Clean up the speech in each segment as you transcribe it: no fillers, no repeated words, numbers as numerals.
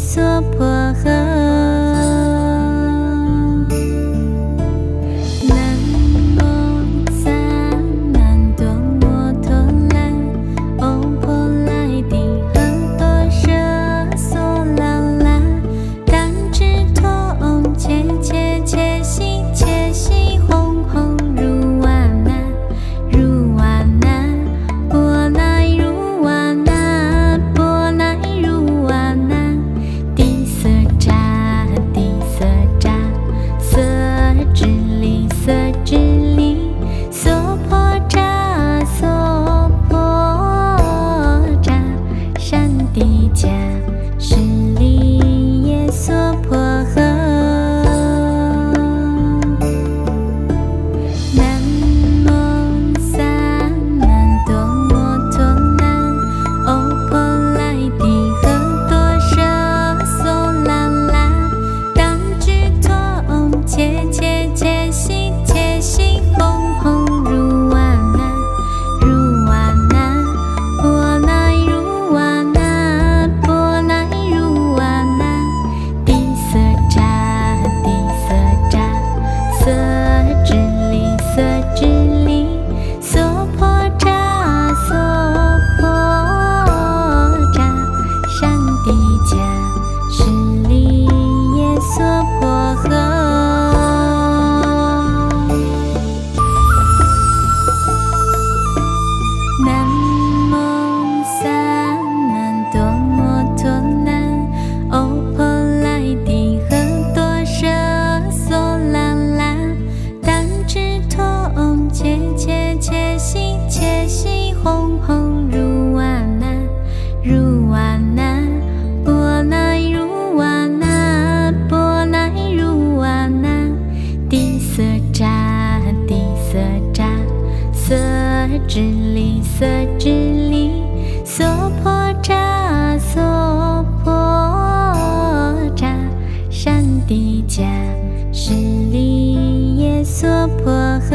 娑婆诃。南无萨满多摩多拉，欧婆来帝诃多舍娑啦啦，怛侄陀唵切切切悉切悉吽吽如瓦那，如瓦那，波那如瓦那，波那如瓦那，帝瑟扎帝瑟扎，瑟支利瑟支利，娑婆扎娑婆扎，善地迦室利耶娑婆诃。南无萨满多摩多拉，欧婆来帝诃多舍娑啦啦，怛侄陀唵切切切悉切悉吽吽如瓦那，如瓦那，波那如瓦那，波那如瓦那，帝瑟扎帝瑟扎，瑟支利瑟支利，娑婆扎娑婆扎，善地迦室利耶娑婆诃。南无萨满多摩多拉，欧婆来帝诃多舍娑啦啦，怛侄陀唵切切切悉切悉吽吽如瓦那，如瓦那，波那如瓦那，波那如瓦那，帝瑟扎帝瑟扎，瑟支利瑟支利，娑婆扎娑婆扎，善地迦室利耶娑婆诃。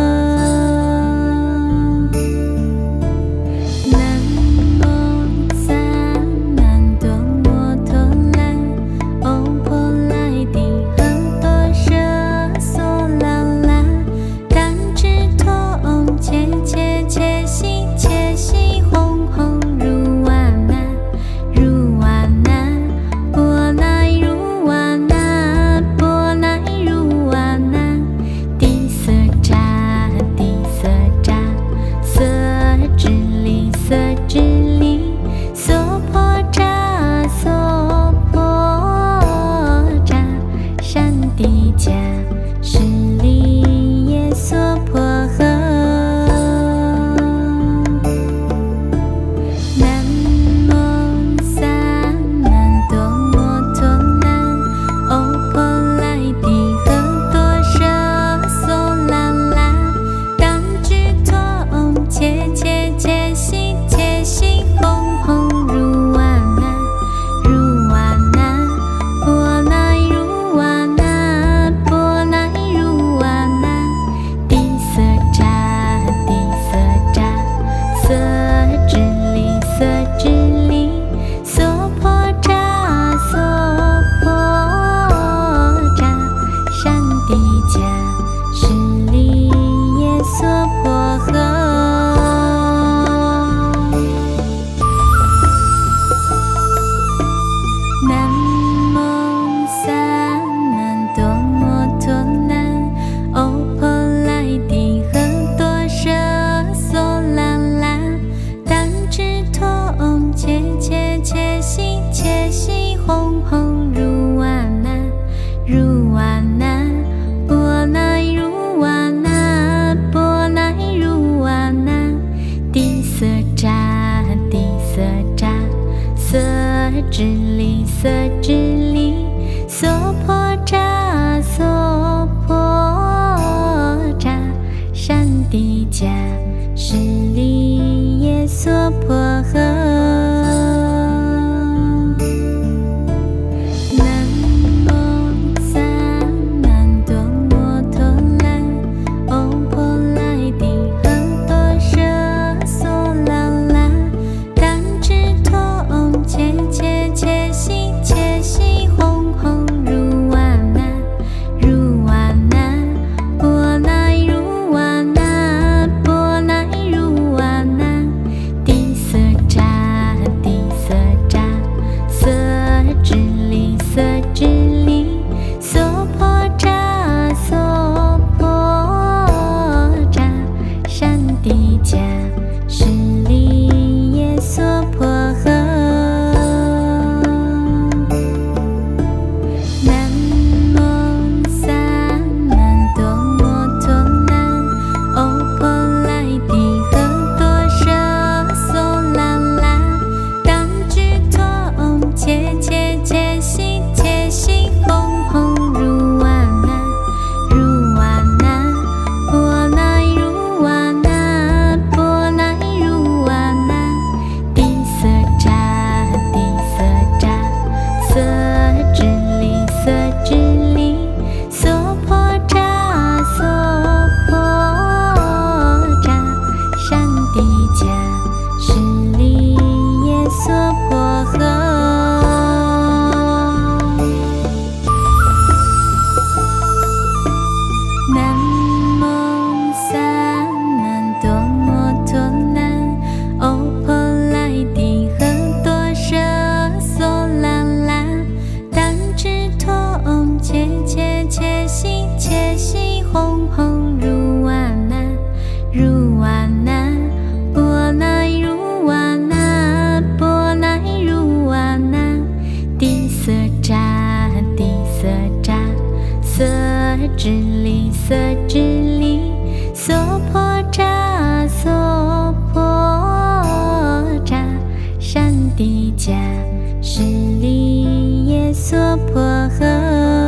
南无萨满多摩多拉，欧婆来帝诃多舍娑啦啦，怛侄陀唵切切切悉切悉吽吽如瓦那，如瓦那，波那如瓦那，波那如瓦那，帝瑟扎帝瑟扎，瑟支利瑟支利，娑婆扎娑婆扎，善地迦室利耶娑婆诃。南无萨满多摩多拉，欧婆来帝诃多舍娑啦啦，怛侄陀唵切切切悉切悉吽吽如瓦那，如瓦那，波那如瓦那，波那如瓦那，帝瑟扎帝瑟扎，瑟支利瑟支利，娑婆扎娑婆扎，善地迦室利耶娑婆诃。南无萨满多摩多拉，欧婆来帝诃多舍娑啦啦，怛侄陀唵切切切悉切悉吽吽如瓦那，如瓦那，波那如瓦那，波那如瓦那，帝瑟扎帝瑟扎，瑟支利瑟支利，娑婆扎娑婆扎，善地迦室利耶娑婆诃。南无萨满多摩多拉，欧婆来帝诃多舍娑啦啦，怛侄陀唵切切切悉切智利色智利，娑婆诃娑婆诃，善地迦室利耶娑婆诃。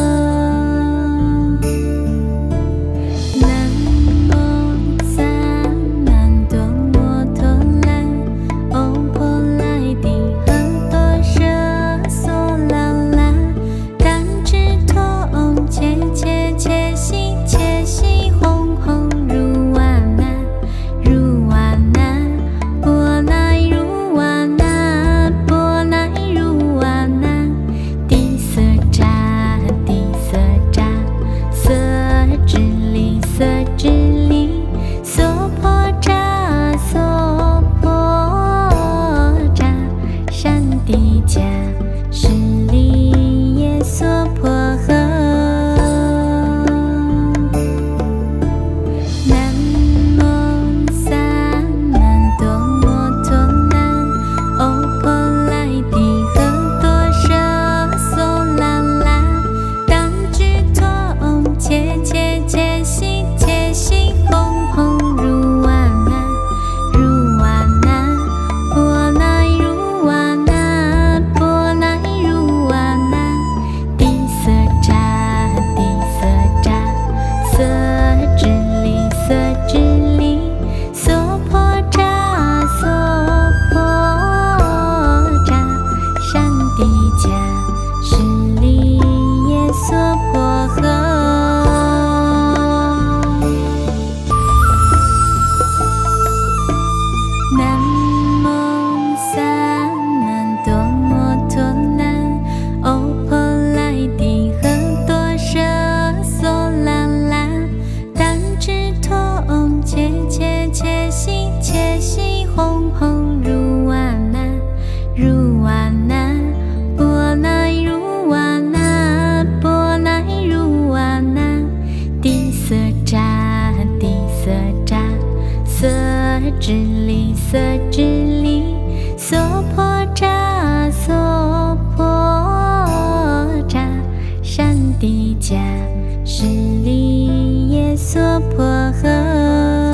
智利色智利，娑婆诃娑婆诃，善地迦室利耶娑婆诃。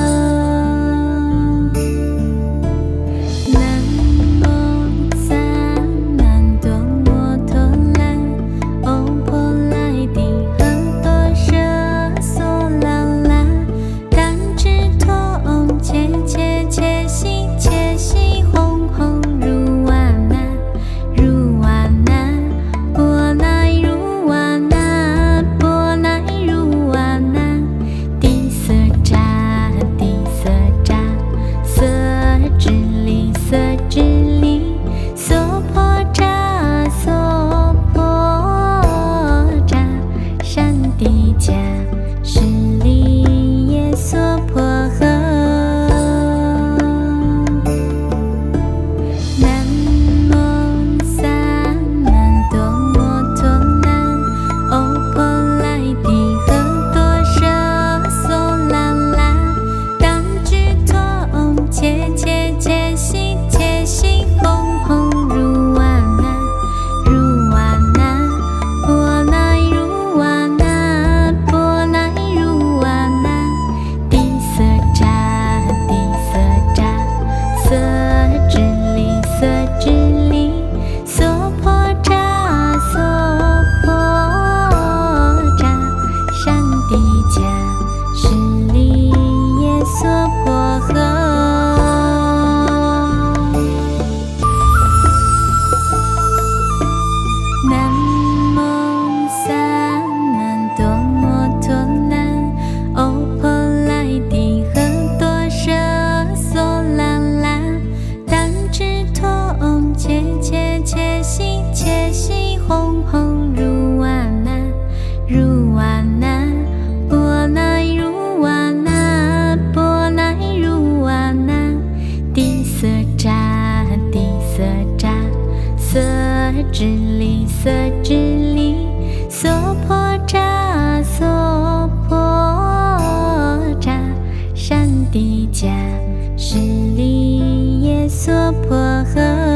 智利色智利，娑婆诃娑婆诃，善地迦室利耶娑婆诃。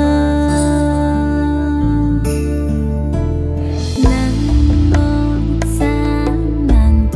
南无萨满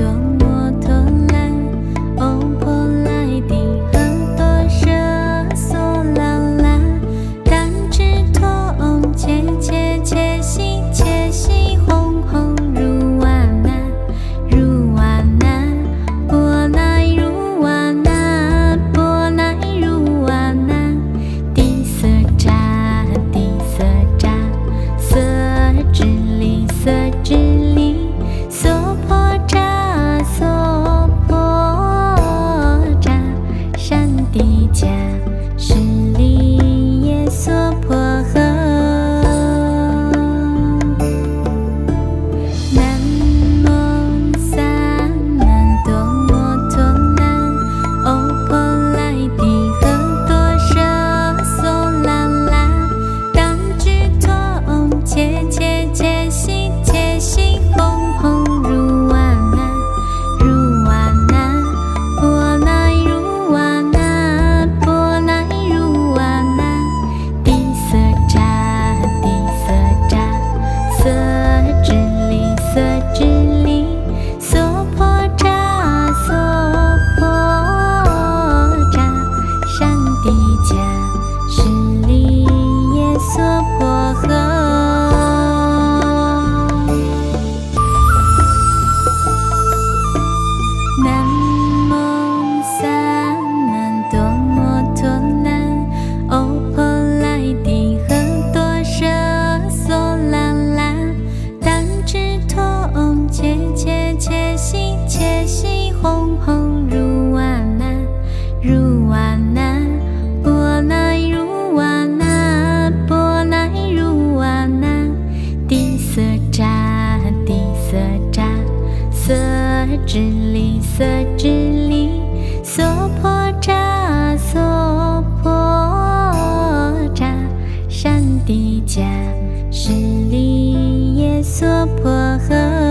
支离色支离，娑婆诃娑婆诃，善地迦舍利耶娑婆诃。